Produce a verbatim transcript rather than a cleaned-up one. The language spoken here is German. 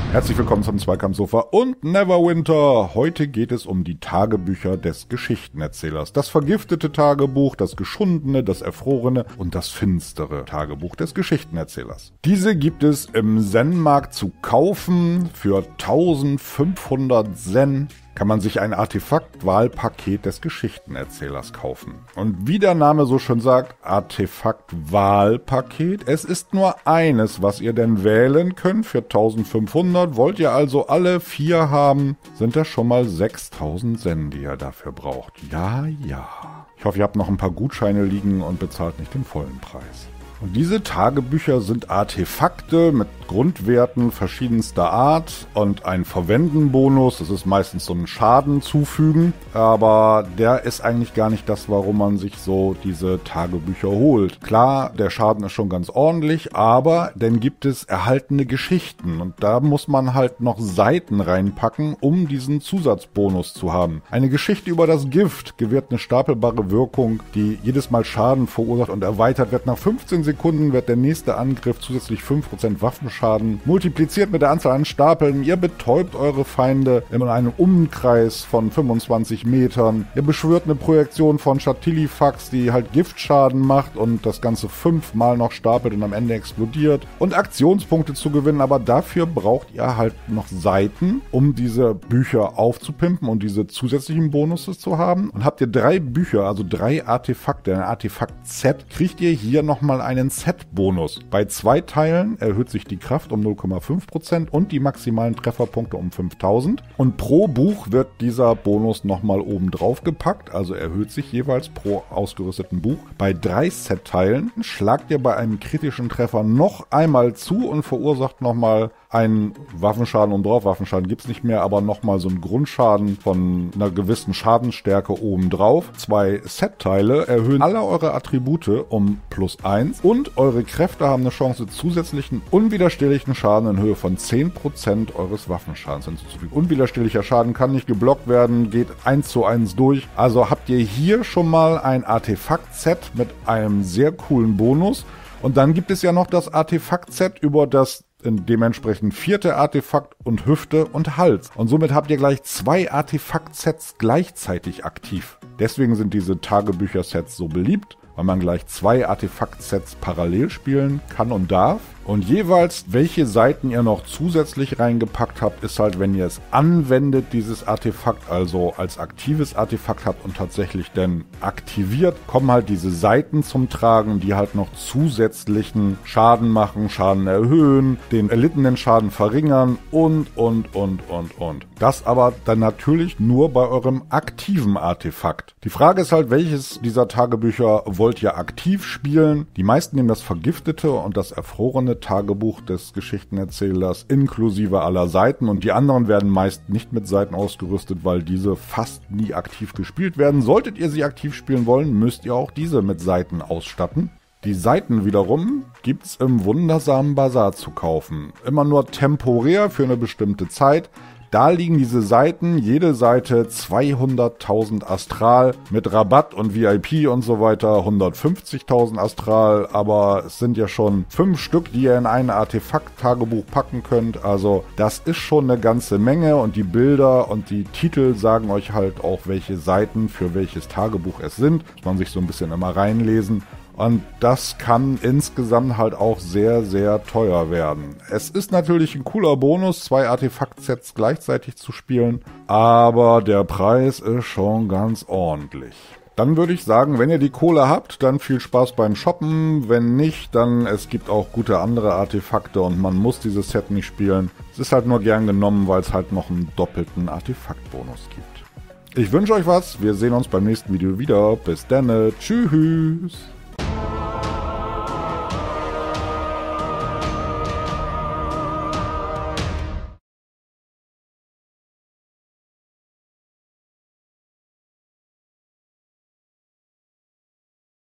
Herzlich willkommen zum Zweikampfsofa und Neverwinter. Heute geht es um die Tagebücher des Geschichtenerzählers. Das vergiftete Tagebuch, das geschundene, das erfrorene und das finstere Tagebuch des Geschichtenerzählers. Diese gibt es im Zen-Markt zu kaufen. Für eintausendfünfhundert Zen kann man sich ein Artefakt-Wahlpaket des Geschichtenerzählers kaufen. Und wie der Name so schön sagt, Artefakt-Wahlpaket. Es ist nur eines, was ihr denn wählen könnt für eintausendfünfhundert. Wollt ihr also alle vier haben, sind das schon mal sechstausend Zen, die ihr dafür braucht. Ja, ja. Ich hoffe, ihr habt noch ein paar Gutscheine liegen und bezahlt nicht den vollen Preis. Und diese Tagebücher sind Artefakte mit Grundwerten verschiedenster Art und ein Verwenden-Bonus. Das ist meistens so ein Schaden zufügen, aber der ist eigentlich gar nicht das, warum man sich so diese Tagebücher holt. Klar, der Schaden ist schon ganz ordentlich, aber dann gibt es erhaltene Geschichten und da muss man halt noch Seiten reinpacken, um diesen Zusatzbonus zu haben. Eine Geschichte über das Gift gewährt eine stapelbare Wirkung, die jedes Mal Schaden verursacht und erweitert wird. Nach fünfzehn Sekunden wird der nächste Angriff zusätzlich fünf Prozent Waffenschaden multipliziert mit der Anzahl an Stapeln. Ihr betäubt eure Feinde in einem Umkreis von fünfundzwanzig Metern. Ihr beschwört eine Projektion von Chatilifax, die halt Giftschaden macht und das Ganze fünfmal noch stapelt und am Ende explodiert. Und Aktionspunkte zu gewinnen, aber dafür braucht ihr halt noch Seiten, um diese Bücher aufzupimpen und diese zusätzlichen Bonusse zu haben. Und habt ihr drei Bücher, also drei Artefakte, ein Artefakt-Set, kriegt ihr hier nochmal einen Set-Bonus. Bei zwei Teilen erhöht sich die Kraft um null Komma fünf Prozent und die maximalen Trefferpunkte um fünftausend. Und pro Buch wird dieser Bonus nochmal oben drauf gepackt, also erhöht sich jeweils pro ausgerüsteten Buch. Bei drei Set-Teilen schlagt ihr bei einem kritischen Treffer noch einmal zu und verursacht nochmal einen Waffenschaden und drauf. Waffenschaden gibt es nicht mehr, aber nochmal so einen Grundschaden von einer gewissen Schadensstärke obendrauf. Zwei Set-Teile erhöhen alle eure Attribute um plus eins und eure Kräfte haben eine Chance, zusätzlichen unwiderstehlichen Schaden in Höhe von zehn Prozent eures Waffenschadens hinzuzufügen. Unwiderstehlicher Schaden kann nicht geblockt werden, geht eins zu eins durch. Also habt ihr hier schon mal ein Artefakt-Set mit einem sehr coolen Bonus. Und dann gibt es ja noch das Artefakt-Set über das dementsprechend vierte Artefakt und Hüfte und Hals. Und somit habt ihr gleich zwei Artefakt-Sets gleichzeitig aktiv. Deswegen sind diese Tagebücher-Sets so beliebt, weil man gleich zwei Artefakt-Sets parallel spielen kann und darf. Und jeweils, welche Seiten ihr noch zusätzlich reingepackt habt, ist halt, wenn ihr es anwendet, dieses Artefakt, also als aktives Artefakt habt und tatsächlich dann aktiviert, kommen halt diese Seiten zum Tragen, die halt noch zusätzlichen Schaden machen, Schaden erhöhen, den erlittenen Schaden verringern und, und, und, und, und. Das aber dann natürlich nur bei eurem aktiven Artefakt. Die Frage ist halt, welches dieser Tagebücher wollt ihr aktiv spielen? Die meisten nehmen das vergiftete und das erfrorene Tagebuch des Geschichtenerzählers inklusive aller Seiten und die anderen werden meist nicht mit Seiten ausgerüstet, weil diese fast nie aktiv gespielt werden. Solltet ihr sie aktiv spielen wollen, müsst ihr auch diese mit Seiten ausstatten. Die Seiten wiederum gibt's im wundersamen Bazar zu kaufen. Immer nur temporär für eine bestimmte Zeit. Da liegen diese Seiten, jede Seite zweihunderttausend Astral mit Rabatt und V I P und so weiter, hundertfünfzigtausend Astral, aber es sind ja schon fünf Stück, die ihr in ein Artefakt-Tagebuch packen könnt, also das ist schon eine ganze Menge und die Bilder und die Titel sagen euch halt auch, welche Seiten für welches Tagebuch es sind, muss man sich so ein bisschen immer reinlesen. Und das kann insgesamt halt auch sehr, sehr teuer werden. Es ist natürlich ein cooler Bonus, zwei Artefakt-Sets gleichzeitig zu spielen, aber der Preis ist schon ganz ordentlich. Dann würde ich sagen, wenn ihr die Kohle habt, dann viel Spaß beim Shoppen. Wenn nicht, dann es gibt auch gute andere Artefakte und man muss dieses Set nicht spielen. Es ist halt nur gern genommen, weil es halt noch einen doppelten Artefaktbonus gibt. Ich wünsche euch was. Wir sehen uns beim nächsten Video wieder. Bis dann. Tschüss.